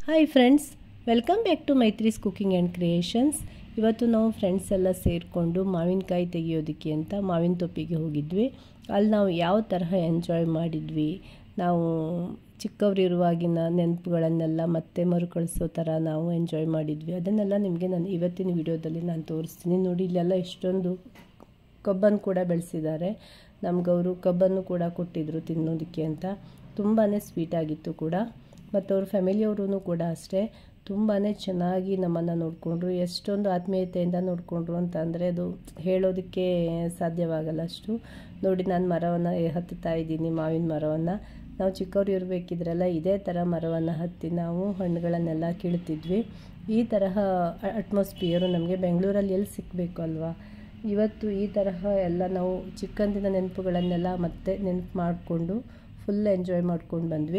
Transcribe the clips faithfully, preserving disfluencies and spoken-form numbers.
Hi friends, welcome back to Maithri's cooking and creations. ಇವತ್ತು ನಾವು friends ಎಲ್ಲ ಸೇರಿಕೊಂಡು ಮಾವಿನಕಾಯಿ ತೆಗೆಯೋದಕ್ಕೆ ಅಂತ ಮಾವಿನ ತೊಪ್ಪಿಗೆ ಹೋಗಿದ್ವಿ. ಅಲ್ಲಿ ನಾವು ಯಾವ ತರಹ ಎಂಜಾಯ್ ಮಾಡಿದ್ವಿ, ನಾವು ಚಿಕ್ಕವರಿರುವಾಗಿನ ನೆನಪುಗಳನ್ನೆಲ್ಲ ಮತ್ತೆ ಮರುಕಳಿಸೋ ಥರ ನಾವು ಎಂಜಾಯ್ ಮಾಡಿದ್ವಿ. ಅದನ್ನೆಲ್ಲ ನಿಮಗೆ ನಾನು ಇವತ್ತಿನ ವಿಡಿಯೋದಲ್ಲಿ ನಾನು ತೋರಿಸ್ತೀನಿ. ನೋಡಿ, ಇಲ್ಲೆಲ್ಲ ಎಷ್ಟೊಂದು ಕಬ್ಬನ್ನು ಕೂಡ ಬೆಳೆಸಿದ್ದಾರೆ. ನಮಗವರು ಕಬ್ಬನ್ನು ಕೂಡ ಕೊಟ್ಟಿದ್ದರು ತಿನ್ನೋದಕ್ಕೆ ಅಂತ. ತುಂಬಾ ಸ್ವೀಟಾಗಿತ್ತು ಕೂಡ. ಮತ್ತು ಅವ್ರ ಫ್ಯಾಮಿಲಿಯವರು ಕೂಡ ಅಷ್ಟೇ ತುಂಬಾ ಚೆನ್ನಾಗಿ ನಮ್ಮನ್ನು ನೋಡಿಕೊಂಡ್ರು. ಎಷ್ಟೊಂದು ಆತ್ಮೀಯತೆಯಿಂದ ನೋಡಿಕೊಂಡ್ರು ಅಂತ ಅಂದರೆ ಅದು ಹೇಳೋದಕ್ಕೆ ಸಾಧ್ಯವಾಗಲ್ಲ ಅಷ್ಟು. ನೋಡಿ, ನಾನು ಮರವನ್ನು ಹತ್ತುತ್ತಾ ಇದ್ದೀನಿ, ಮಾವಿನ ಮರವನ್ನು. ನಾವು ಚಿಕ್ಕವರು ಇರಬೇಕಿದ್ರೆಲ್ಲ ಇದೇ ಥರ ಮರವನ್ನು ಹತ್ತಿ ನಾವು ಹಣ್ಣುಗಳನ್ನೆಲ್ಲ ಕೀಳ್ತಿದ್ವಿ. ಈ ತರಹ ಅಟ್ಮಾಸ್ಫಿಯರು ನಮಗೆ ಬೆಂಗಳೂರಲ್ಲಿ ಎಲ್ಲಿ ಸಿಕ್ಕಬೇಕು ಅಲ್ವಾ. ಇವತ್ತು ಈ ತರಹ ಎಲ್ಲ ನಾವು ಚಿಕ್ಕಂದಿನ ನೆನಪುಗಳನ್ನೆಲ್ಲ ಮತ್ತೆ ನೆನಪು ಮಾಡಿಕೊಂಡು ಫುಲ್ ಎಂಜಾಯ್ ಮಾಡ್ಕೊಂಡು ಬಂದ್ವಿ.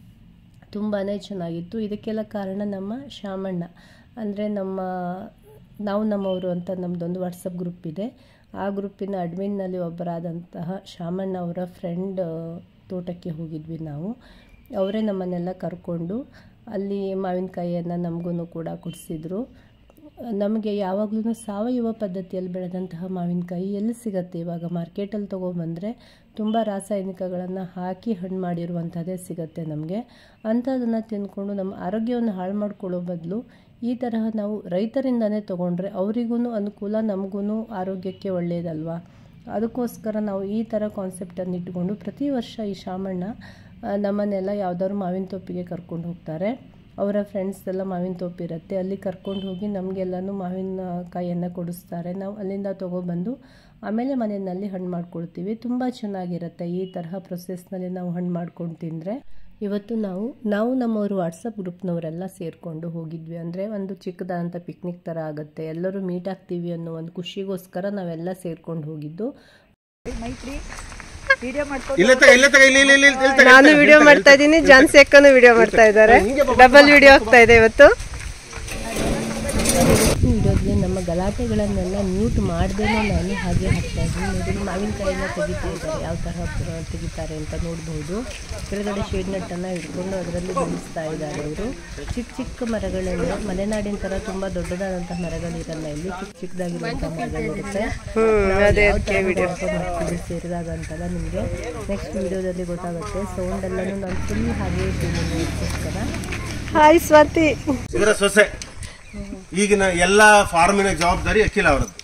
ತುಂಬಾ ಚೆನ್ನಾಗಿತ್ತು. ಇದಕ್ಕೆಲ್ಲ ಕಾರಣ ನಮ್ಮ ಶಾಮಣ್ಣ, ಅಂದರೆ ನಮ್ಮ ನಾವು ನಮ್ಮವರು ಅಂತ ನಮ್ಮದೊಂದು ವಾಟ್ಸಪ್ ಗ್ರೂಪ್ ಇದೆ. ಆ ಗ್ರೂಪಿನ ಅಡ್ಮಿನ್ನಲ್ಲಿ ಒಬ್ಬರಾದಂತಹ ಶಾಮಣ್ಣ ಅವರ ಫ್ರೆಂಡ್ ತೋಟಕ್ಕೆ ಹೋಗಿದ್ವಿ ನಾವು. ಅವರೇ ನಮ್ಮನ್ನೆಲ್ಲ ಕರ್ಕೊಂಡು ಅಲ್ಲಿ ಮಾವಿನಕಾಯಿಯನ್ನು ನಮಗೂ ಕೂಡ ಕೊಡಿಸಿದ್ರು. ನಮಗೆ ಯಾವಾಗಲೂ ಸಾವಯವ ಪದ್ಧತಿಯಲ್ಲಿ ಬೆಳೆದಂತಹ ಮಾವಿನಕಾಯಿ ಎಲ್ಲಿ ಸಿಗುತ್ತೆ ಇವಾಗ? ಮಾರ್ಕೆಟಲ್ಲಿ ತೊಗೊಬಂದರೆ ತುಂಬ ರಾಸಾಯನಿಕಗಳನ್ನು ಹಾಕಿ ಹಣ್ಣು ಮಾಡಿರುವಂಥದ್ದೇ ಸಿಗುತ್ತೆ ನಮಗೆ. ಅಂಥದನ್ನು ತಿಂದ್ಕೊಂಡು ನಮ್ಮ ಆರೋಗ್ಯವನ್ನು ಹಾಳು ಮಾಡ್ಕೊಳ್ಳೋ ಬದಲು ಈ ತರಹ ನಾವು ರೈತರಿಂದನೇ ತೊಗೊಂಡ್ರೆ ಅವರಿಗೂ ಅನುಕೂಲ, ನಮಗೂ ಆರೋಗ್ಯಕ್ಕೆ ಒಳ್ಳೆಯದಲ್ವಾ. ಅದಕ್ಕೋಸ್ಕರ ನಾವು ಈ ಥರ ಕಾನ್ಸೆಪ್ಟನ್ನು ಇಟ್ಕೊಂಡು ಪ್ರತಿ ವರ್ಷ ಈ ಶಾಮಣ್ಣ ನಮ್ಮನ್ನೆಲ್ಲ ಯಾವುದಾದ್ರು ಮಾವಿನ ತೊಪ್ಪಿಗೆ ಕರ್ಕೊಂಡು ಹೋಗ್ತಾರೆ. ಅವರ ಫ್ರೆಂಡ್ಸ್ ಎಲ್ಲ ಮಾವಿನ ತೊಪ್ಪು ಇರುತ್ತೆ, ಅಲ್ಲಿ ಕರ್ಕೊಂಡು ಹೋಗಿ ನಮಗೆಲ್ಲನೂ ಮಾವಿನಕಾಯಿಯನ್ನು ಕೊಡಿಸ್ತಾರೆ. ನಾವು ಅಲ್ಲಿಂದ ತೊಗೊಬಂದು ಆಮೇಲೆ ಮನೆಯಲ್ಲಿ ಹಣ್ಣು ಮಾಡ್ಕೊಳ್ತೀವಿ. ತುಂಬ ಚೆನ್ನಾಗಿರುತ್ತೆ ಈ ತರಹ ಪ್ರೊಸೆಸ್ನಲ್ಲಿ ನಾವು ಹಣ್ಣು ಮಾಡ್ಕೊಂಡು ತಿಂದರೆ. ಇವತ್ತು ನಾವು ನಾವು ನಮ್ಮವರು ವಾಟ್ಸಪ್ ಗ್ರೂಪ್ನವರೆಲ್ಲ ಸೇರಿಕೊಂಡು ಹೋಗಿದ್ವಿ. ಅಂದರೆ ಒಂದು ಚಿಕ್ಕದಾದಂಥ ಪಿಕ್ನಿಕ್ ಥರ ಆಗುತ್ತೆ, ಎಲ್ಲರೂ ಮೀಟ್ ಆಗ್ತೀವಿ ಅನ್ನೋ ಒಂದು ಖುಷಿಗೋಸ್ಕರ ನಾವೆಲ್ಲ ಸೇರ್ಕೊಂಡು ಹೋಗಿದ್ದು. ನಾನು ವಿಡಿಯೋ ಮಾಡ್ತಾ ಇದ್ದೀನಿ, ಜಾನ್ಸಿ ಅಕ್ಕನು ವಿಡಿಯೋ ಮಾಡ್ತಾ ಇದ್ದಾರೆ. ಡಬಲ್ ವಿಡಿಯೋ ಆಗ್ತಾ ಇದೆ ಇವತ್ತು. ವಿಡಿಯೋದಲ್ಲಿ ನಮ್ಮ ಗಲಾಟೆಗಳನ್ನೆಲ್ಲ ಮ್ಯೂಟ್ ಮಾಡ್ದೇನೆ ನಾನು ಹಾಗೆ ಹಾಕ್ತಾ ಇದ್ದೀನಿ. ನೋಡಿ, ಮಾವಿನಕಾಯಿನ ತೆಗಿತಾ ಇದ್ದಾರೆ, ಯಾವ ಥರ ತೆಗಿತಾರೆ ಅಂತ ನೋಡ್ಬೋದು. ಕೆಳಗಡೆ ಶೇಡ್ ನಟ್ಟನ್ನು ಹಿಡ್ಕೊಂಡು ಅದರಲ್ಲಿ ಬೆಳೆಸ್ತಾ ಇದ್ದಾರೆ ಅವರು. ಚಿಕ್ಕ ಚಿಕ್ಕ ಮರಗಳೆಲ್ಲ ಮಲೆನಾಡಿನ ಥರ ತುಂಬ ದೊಡ್ಡದಾದಂತಹ ಮರಗಳಿರಲ್ಲ, ಇಲ್ಲಿ ಚಿಕ್ಕ ಚಿಕ್ಕದಾಗಿರುವಂಥ ಮರಗಳಿರುತ್ತೆ. ಸೇರಿದಾಗ ಅಂತಲ್ಲ ನಿಮಗೆ ನೆಕ್ಸ್ಟ್ ವಿಡಿಯೋದಲ್ಲಿ ಗೊತ್ತಾಗುತ್ತೆ. ಸೌಂಡ್ ಎಲ್ಲನೂ ನಾನು ಫುಲ್ ಹಾಗೆ ಇದಕ್ಕೋಸ್ಕರ. ಹಾಯ್ ಸ್ವಾತಿ. ಇದರ ಸೊಸೆ ಈಗಿನ ಎಲ್ಲಾ ಫಾರ್ಮಿನ ಜವಾಬ್ದಾರಿ ಅಖಿಲ ಅವರದ್ದು.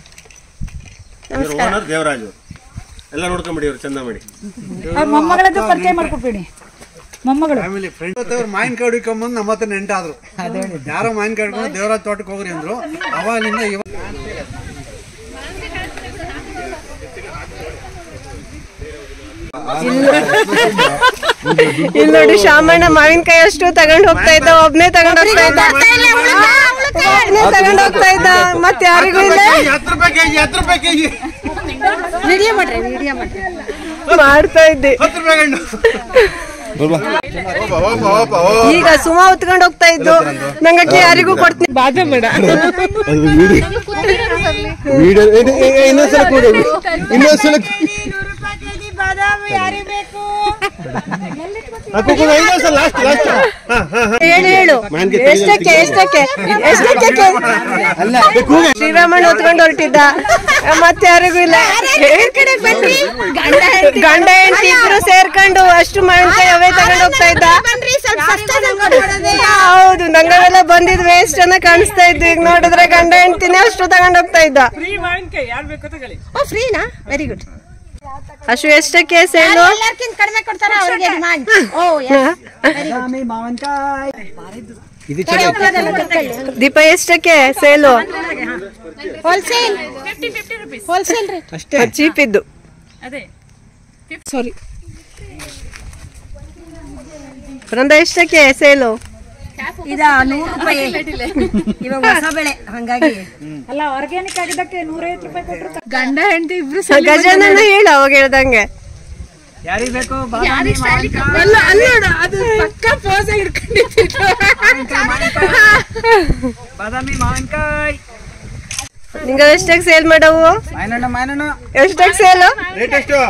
ಓನರ್ ದೇವರಾಜ್ ಅವರು ಎಲ್ಲ ನೋಡ್ಕೊಂಬಿಡಿ, ಅವ್ರು ಚಂದ ಮಾಡಿ. ಮೊಮ್ಮಗಳದ್ದು ಪರಿಚಯ ಮಾಡ್ಕೊಬೇಡಿ. ಮೊಮ್ಮಗಳು ಫ್ಯಾಮಿಲಿ ಫ್ರೆಂಡ್ ಅವ್ರು ಮಾವಿನಕಾಯಿ ಹಿಡ್ಕೊಂಬಂದು ನಮ್ಮ ಹತ್ರ ನೆಂಟಾದ್ರು. ಯಾರೋ ಮಾವಿನಕಾಯಿ ಹಿಡ್ಕೊಂಡು ದೇವರಾಜ್ ತೋಟಕ್ಕೆ ಹೋಗ್ರಿ ಅಂದ್ರು. ಅವಾಗಿಂದ ಇವಾಗ ಇಲ್ಲಿ ನೋಡಿ, ಶಾಮಣ್ಣ ಮಾವಿನಕಾಯಿ ಅಷ್ಟು ತಗೊಂಡ್ ಹೋಗ್ತಾ ಇದ್ದ, ಒಬ್ನೇ ತಗೊಂಡ್ ಹೋಗ್ತಾ ಇದ್ದ, ಒಬ್ನೇ ತಗೊಂಡ್ ಹೋಗ್ತಾ ಇದ್ದ. ಮತ್ತೆ ಯಾರಿಗೂ ಇಲ್ಲ ಮಾಡ್ತಾ ಇದ್ದೆ. ಈಗ ಸುಮಾ ಹೊತ್ಕೊಂಡ್ ಹೋಗ್ತಾ ಇದ್ದು, ನಂಗಕ್ಕೆ ಯಾರಿಗೂ ಕೊಡ್ತೀನಿ. ಬಾದ ಬೇಡ, ಇನ್ನೊಂದ್ಸಲ ಹೇಳು ಹೇಳು ಎಷ್ಟಕ್ಕೆ ಎಷ್ಟಕ್ಕೆ ಎಷ್ಟಕ್ಕೆ ಶ್ರೀರಾಮಣ್ಣ ಹೊತ್ಕೊಂಡು ಹೊರಟಿದ್ದ. ಮತ್ತೆ ಯಾರಿಗೂ ಇಲ್ಲ. ಗಂಡ ಹೆಂಡತಿ ಇಬ್ರು ಸೇರ್ಕೊಂಡು ಅಷ್ಟು ಮಾವಿನಕಾಯಿ ಅವೇ ತಗೊಂಡು ಹೋಗ್ತಾ ಇದ್ದ. ಹೌದು, ನಂಗವೆಲ್ಲ ಬಂದಿದ್ ವೇಸ್ಟ್ ಅನ್ನ ಕಾಣಿಸ್ತಾ ಇದ್ದು. ಈಗ ನೋಡಿದ್ರೆ ಗಂಡ ಹೆಂಡತಿನೇ ಅಷ್ಟು ತಗೊಂಡು ಹೋಗ್ತಾ ಇದ್ದ. ಫ್ರೀನಾ? Very good. ಅಷ್ಟು ಎಷ್ಟಕ್ಕೆ ಸೇಲು? ಕಡಿಮೆ ಕೊಡ್ತಾರ ಅವ್ರಿಗೆ. ದೀಪ ಎಷ್ಟಕ್ಕೆ ಸೇಲು? ಹೋಲ್ಸೇಲ್ ಹೋಲ್ಸೇಲ್ ರೀ, ಅಷ್ಟೇ ಚೀಪ್ ಇದ್ದು. ಸಾರಿ ಬೃಂದ, ಎಷ್ಟಕ್ಕೆ ಸೇಲು? ಇದ ನೂರು ರೂಪಾಯಿ ಇವಾಗ ಹೊಸ ಬೆಳೆ, ಹಂಗಾಗಿ ಅಲ್ಲ ಆರ್ಗ್ಯಾನಿಕ್ ಆಗಿದ್ದಕ್ಕೆ ನೂರೈವತ್ತು ರೂಪಾಯಿ ಕೊಟ್ಟರು. ಗಂಡ ಹೆಂಡತಿ ಇಬ್ರು ಗಜಾನನ ಹೇಳ ಅವಾಗ ಹೇಳ್ದಂಗೆ. ಯಾರಿಗ್ ಬೇಕು ಬಾದಾಮಿ ಮಾವಿನಕಾಯಿ. ನಿಂಗ ಎಷ್ಟಕ್ಕೆ ಸೇಲ್ ಮಾಡವು? ಎಷ್ಟಕ್ಕೆ ಸೇಲು? ರೇಟ್ ಎಷ್ಟು?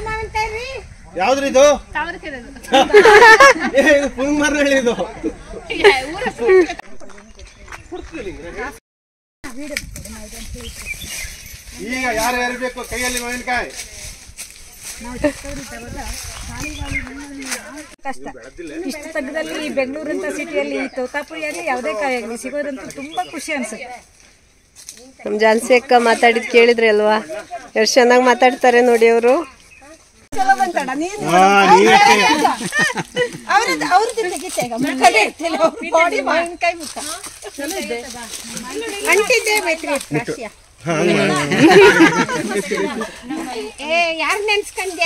ಯಾವ್ದ್ರಿ ಇದು? ಪುಂಗ್ ಮರಳಿ ಇದು ಈಗ ಯಾರು ಯಾರು ಬೇಕು ಕೈಯಲ್ಲಿ ಮಾವಿನಕಾಯಿ ಕಷ್ಟ ಇಷ್ಟು ತಗ್ಗದಲ್ಲಿ ಬೆಂಗಳೂರಂತ ಸಿಟಿಯಲ್ಲಿ ತೋತಾಪುರಿಯಲ್ಲಿ ಯಾವುದೇ ಕಾಯಿ ಆಗಲಿ ಸಿಗೋದಂತೂ ತುಂಬಾ ಖುಷಿ ಅನ್ಸುತ್ತೆ. ನಮ್ ಜಾನ್ಸಿ ಅಕ್ಕ ಮಾತಾಡಿದ್ ಕೇಳಿದ್ರಿ ಅಲ್ವಾ, ಎಷ್ಟು ಚೆನ್ನಾಗಿ ಮಾತಾಡ್ತಾರೆ ನೋಡಿ ಅವರು. ಯಾರು ನೆನ್ಸ್ಕೊಂಡೆ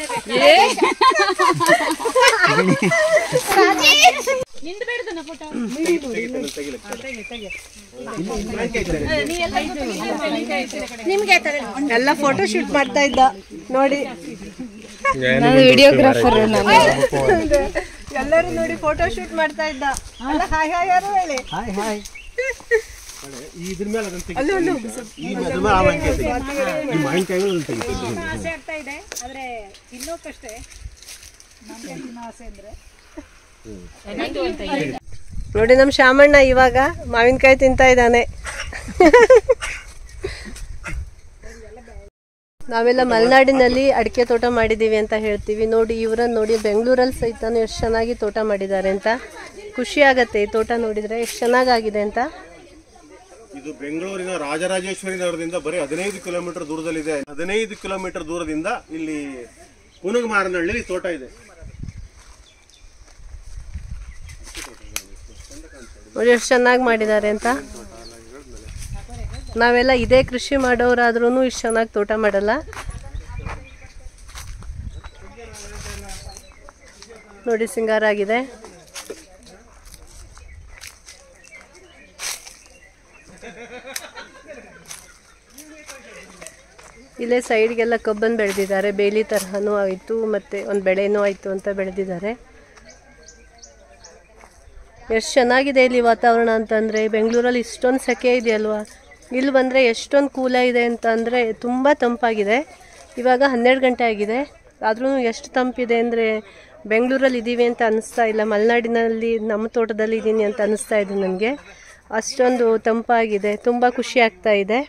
ಎಲ್ಲ ಫೋಟೋ ಶೂಟ್ ಮಾಡ್ತಾ ಇದ್ದ ನೋಡಿ, ವಿಡಿಯೋಗ್ರಾಫರ್ ನಾನು. ಎಲ್ಲರೂ ನೋಡಿ ಫೋಟೋ ಶೂಟ್ ಮಾಡ್ತಾ ಇದ್ದ. ಹಾಯ್ ಹಾಯ್ ಯಾರು ಹೇಳಿ. ಇದ್ರ ಮೇಲೆ ಅದನ್ನ ತೆಗಿತೀನಿ. ಈ ಅದ್ರ ಮೇಲೆ ಆ ಮಾವಿನಕಾಯಿ ತೆಗಿತೀನಿ. ಈ ಮಾವಿನಕಾಯಿಗಳು ಅದನ್ನ ತೆಗಿತೀನಿ. ಆಸೆ ಆಗ್ತಾ ಇದೆ, ಆದ್ರೆ ತಿನ್ನೋಕಷ್ಟೇ ನಮ್ಗೆ ತಿನ್ನೋ ಆಸೆ ಅಂದ್ರೆ. ನೋಡಿ ನಮ್ ಶಾಮಣ್ಣ ಇವಾಗ ಮಾವಿನಕಾಯಿ ತಿಂತಾ ಇದ್ದಾನೆ. ನಾವೆಲ್ಲ ಮಲೆನಾಡಿನಲ್ಲಿ ಅಡಿಕೆ ತೋಟ ಮಾಡಿದ್ದೀವಿ ಅಂತ ಹೇಳ್ತೀವಿ. ನೋಡಿ ಇವರನ್ನ ನೋಡಿ, ಬೆಂಗಳೂರಲ್ಲಿ ಸಹಿತ ಎಷ್ಟು ಚೆನ್ನಾಗಿ ತೋಟ ಮಾಡಿದ್ದಾರೆ ಅಂತ ಖುಷಿ ಆಗತ್ತೆ ಈ ತೋಟ ನೋಡಿದ್ರೆ, ಎಷ್ಟು ಚೆನ್ನಾಗಾಗಿದೆ ಅಂತ. ಇದು ಬೆಂಗಳೂರಿನ ರಾಜರಾಜೇಶ್ವರಿ ನಗರದಿಂದ ಬರೀ ಹದಿನೈದು ಕಿಲೋಮೀಟರ್ ದೂರದಲ್ಲಿದೆ. ಹದಿನೈದು ಕಿಲೋಮೀಟರ್ ದೂರದಿಂದ ಇಲ್ಲಿ ಕುನುಗಮಾರನಹಳ್ಳಿ ತೋಟ ಇದೆ. ನೋಡಿ ಎಷ್ಟು ಚೆನ್ನಾಗಿ ಮಾಡಿದ್ದಾರೆ ಅಂತ. ನಾವೆಲ್ಲ ಇದೇ ಕೃಷಿ ಮಾಡೋರಾದ್ರೂ ಇಷ್ಟು ಚೆನ್ನಾಗಿ ತೋಟ ಮಾಡಲ್ಲ. ನೋಡಿ ಸಿಂಗಾರ ಆಗಿದೆ. ಇಲ್ಲೇ ಸೈಡ್ಗೆಲ್ಲ ಕಬ್ಬನ್ನು ಬೆಳೆದಿದ್ದಾರೆ, ಬೇಲಿ ತರಹನೂ ಆಯಿತು ಮತ್ತು ಒಂದು ಬೆಳೆನೂ ಆಯಿತು ಅಂತ ಬೆಳೆದಿದ್ದಾರೆ. ಎಷ್ಟು ಚೆನ್ನಾಗಿದೆ ಇಲ್ಲಿ ವಾತಾವರಣ ಅಂತಂದರೆ. ಬೆಂಗಳೂರಲ್ಲಿ ಇಷ್ಟೊಂದು ಸೆಕೆ ಇದೆಯಲ್ವಾ, ಇಲ್ಲಿ ಬಂದರೆ ಎಷ್ಟೊಂದು ಕೂಲ ಇದೆ ಅಂತ ಅಂದರೆ ತುಂಬ ತಂಪಾಗಿದೆ. ಇವಾಗ ಹನ್ನೆರಡು ಗಂಟೆ ಆಗಿದೆ, ಆದ್ರೂ ಎಷ್ಟು ತಂಪಿದೆ ಅಂದರೆ ಬೆಂಗಳೂರಲ್ಲಿ ಇದ್ದೀವಿ ಅಂತ ಅನ್ನಿಸ್ತಾ ಇಲ್ಲ, ಮಲೆನಾಡಿನಲ್ಲಿ ನಮ್ಮ ತೋಟದಲ್ಲಿ ಇದ್ದೀನಿ ಅಂತ ಅನ್ನಿಸ್ತಾ ಇದೆ ನನಗೆ. ಅಷ್ಟೊಂದು ತಂಪಾಗಿದೆ, ತುಂಬ ಖುಷಿ ಆಗ್ತಾ ಇದೆ.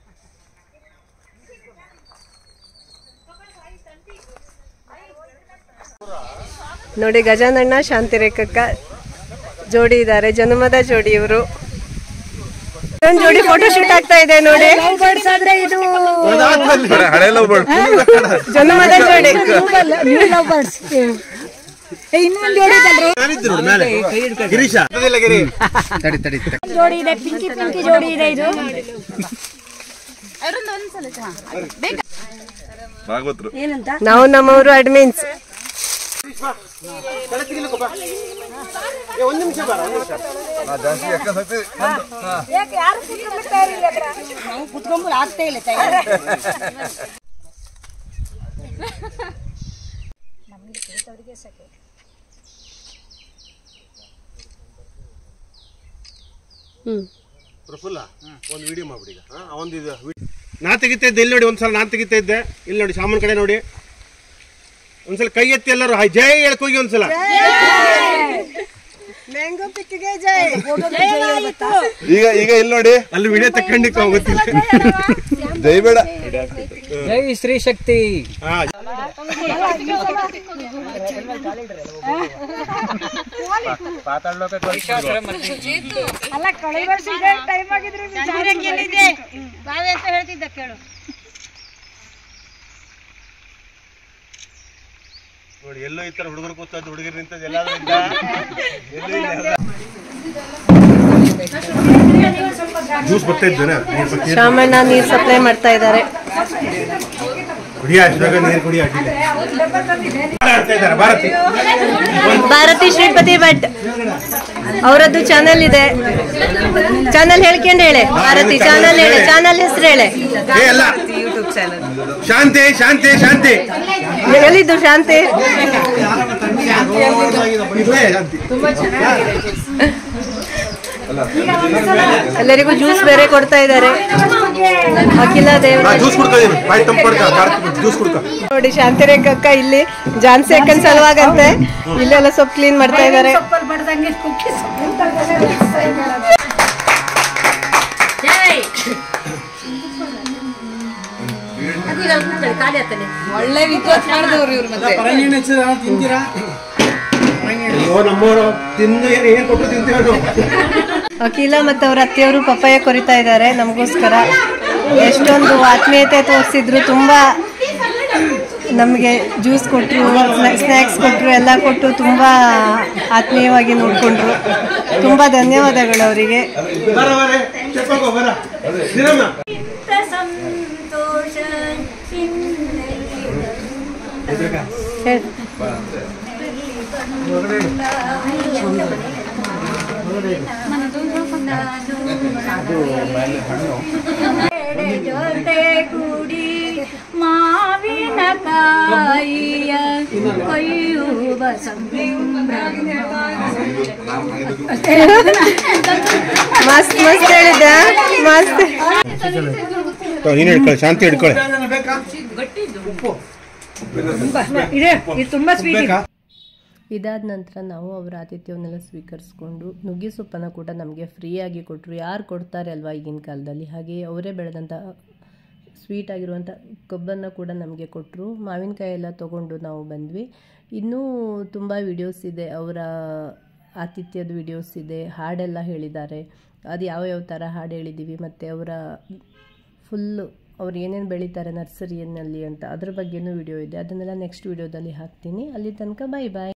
ನೋಡಿ ಗಜಾನಣ್ಣ ಶಾಂತಿರೇಖಕ್ಕ ಜೋಡಿ ಇದ್ದಾರೆ, ಜನ್ಮದ ಜೋಡಿ ಇವರು. ಜೋಡಿ ಫೋಟೋ ಶೂಟ್ ಆಗ್ತಾ ಇದೆ ನೋಡಿ. ಜನ್ಮದ ಜೋಡಿ. ಜೋಡಿ ಇದೆ, ಪಿಂಕಿ ಪಿಂಕಿ ಜೋಡಿ ಇದೆ ಇದು. ನಾವು ನಮ್ಮವರು ಅಡ್ಮಿನ್ಸ್. ಒಂದು ನಿಮಿಷ ಬರ, ಒಂದು ನಿಮಿಷ. ನಾವು ಕುತ್ಕೊಂಡ್ಬಿಟ್ಟು ಆಗ್ತಾ ಇಲ್ಲ ನಮ್ಗೆ ತೋಟದವರಿಗೆ ಸಕೆ. ಹ್ಮ್ ಪ್ರಫುಲ್ಲ ಒಂದು ವಿಡಿಯೋ ಮಾಡ್ಬಿಡಿ ಈಗ. ಒಂದು ಇದು ನಾ ತೆಗಿತಾ ಇದ್ದೆ ಇಲ್ಲಿ ನೋಡಿ, ಒಂದ್ಸಲ ನಾನ್ ತೆಗಿತಾ ಇದ್ದೆ ಇಲ್ಲಿ ನೋಡಿ, ಸಾಮಾನ್ ಕಡೆ ನೋಡಿ. ಒಂದ್ಸಲ ಕೈ ಎತ್ತಿ ಎಲ್ಲರೂ ಜೈ ಹೇಳ್ಕೋಗಿ ಒಂದ್ಸಲ. ಮ್ಯಾಂಗೋ ಪಿಕ್ಕಿಗೆ ಜೈ. ಈಗ ಈಗ ಇಲ್ಲಿ ನೋಡಿ, ಅಲ್ಲಿ ವಿಡಿಯೋ ತಕೊಂಡಿಕ್ಕೆ ಗೊತ್ತಿಲ್ಲ. ಜೈ ಬೇಡ, ಜೈ ಶ್ರೀ ಶಕ್ತಿ. ಅಲ್ಲ ಕಳೆ ವರ್ಷ ಟೈಮ್ ಆಗಿದ್ರೆ ಬಾವೆ ಅಂತ ಹೇಳ್ತಿದ್ದ ಕೇಳು. ನೋಡಿ ಎಲ್ಲೋ ಈ ತರ ಹುಡುಗರು ಕೂತದ್ದು, ಹುಡುಗರು ನಿಂತದ್ದು ಎಲ್ಲಾದ್ರೂ ಇದ್ದ. ಜ್ಯೂಸ್ ಬರ್ತಾ ಇದ್ದೇನೆ. ಶಾಮಣ್ಣ ನೀರು ಸಪ್ಲೈ ಮಾಡ್ತಾ ಇದ್ದಾರೆ. ಕುಡಿ ಹಚ್ಚಿದಾಗ ನೀರು ಕುಡಿ ಅಡ್ಡಿಲ್ಲ. ಭಾರತಿ ಭಾರತಿ ಶ್ರೀಪತಿ ಭಟ್ ಅವರದ್ದು ಚಾನೆಲ್ ಇದೆ. ಚಾನೆಲ್ ಹೇಳ್ಕೊಂಡು ಹೇಳೆ ಭಾರತಿ, ಚಾನೆಲ್ ಹೇಳೆ, ಚಾನೆಲ್ ಹೆಸರು ಹೇಳೆ. ಶಾಂತಿ ಶಾಂತಿ ಶಾಂತಿ. ಎಲ್ಲಿದ್ದು ಶಾಂತಿ? ಎಲ್ಲರಿಗೂ ಜ್ಯೂಸ್ ಬೇರೆ ಕೊಡ್ತಾ ಇದ್ದಾರೆ. ಅಖಿಲ ದೇವ್ರ ನೋಡಿ ಶಾಂತಿರೇಖ ಅಕ್ಕ ಇಲ್ಲಿ ಜಾನ್ಸಿ ಅಕ್ಕನ ಸಲುವಾಗಂತೆ ಇಲ್ಲೆಲ್ಲ ಸೊಪ್ಪು ಕ್ಲೀನ್ ಮಾಡ್ತಾ ಇದ್ದಾರೆ. ಒಳ್ಳೆ ವಿದ್ವಾಸ್ ಮಾಡಿದವ್ರು ಇವ್ರು. ಮತ್ತೆ ಅಖಿಲ ಮತ್ತು ಅವ್ರ ಅತ್ತೆಯವರು ಪಪ್ಪಾಯ ಕೊರಿತಾ ಇದ್ದಾರೆ ನಮಗೋಸ್ಕರ. ಎಷ್ಟೊಂದು ಆತ್ಮೀಯತೆ ತೋರಿಸಿದ್ರು, ತುಂಬ ನಮಗೆ ಜ್ಯೂಸ್ ಕೊಟ್ಟರು, ಸ್ನ್ಯಾಕ್ಸ್ ಕೊಟ್ಟರು, ಎಲ್ಲ ಕೊಟ್ಟು ತುಂಬ ಆತ್ಮೀಯವಾಗಿ ನೋಡಿಕೊಂಡ್ರು. ತುಂಬ ಧನ್ಯವಾದಗಳು ಅವರಿಗೆ. ಜೊತೆ ಕೂಡಿ ಮಾವಿನಕಾಯಿಯ ಕೊಯ್ಯುವ ಮಸ್ತ್ ಮಸ್ತ್ ಹೇಳಿದ್ದ ಮಸ್ತ್. ಶಾಂತಿ ಹಿಡ್ಕೊಳ್ಳಿ. ತುಂಬಾ ಸ್ವೀಟ್. ಇದಾದ ನಂತರ ನಾವು ಅವರ ಆತಿಥ್ಯವನ್ನೆಲ್ಲ ಸ್ವೀಕರಿಸ್ಕೊಂಡು ನುಗ್ಗೆ ಸೊಪ್ಪನ್ನು ಕೂಡ ನಮಗೆ ಫ್ರೀಯಾಗಿ ಕೊಟ್ಟರು. ಯಾರು ಕೊಡ್ತಾರೆ ಅಲ್ವಾ ಈಗಿನ ಕಾಲದಲ್ಲಿ, ಹಾಗೆ ಅವರೇ ಬೆಳೆದಂಥ ಸ್ವೀಟ್ ಆಗಿರುವಂಥ ಕೊಬ್ಬನ್ನು ಕೂಡ ನಮಗೆ ಕೊಟ್ಟರು. ಮಾವಿನಕಾಯಿ ಎಲ್ಲ ತೊಗೊಂಡು ನಾವು ಬಂದ್ವಿ. ಇನ್ನೂ ತುಂಬ ವಿಡಿಯೋಸ್ ಇದೆ, ಅವರ ಆತಿಥ್ಯದ ವಿಡಿಯೋಸ್ ಇದೆ, ಹಾಡೆಲ್ಲ ಹೇಳಿದ್ದಾರೆ. ಅದು ಯಾವ ಯಾವ ಥರ ಹಾಡು ಹೇಳಿದ್ದೀವಿ ಮತ್ತು ಅವರ ಫುಲ್ಲು ಅವ್ರು ಏನೇನು ಬೆಳೀತಾರೆ ನರ್ಸರಿಯಲ್ಲಿ ಅಂತ ಅದ್ರ ಬಗ್ಗೆನೂ ವಿಡಿಯೋ ಇದೆ. ಅದನ್ನೆಲ್ಲ ನೆಕ್ಸ್ಟ್ ವಿಡಿಯೋದಲ್ಲಿ ಹಾಕ್ತೀನಿ. ಅಲ್ಲಿ ತನಕ ಬಾಯ್ ಬಾಯ್.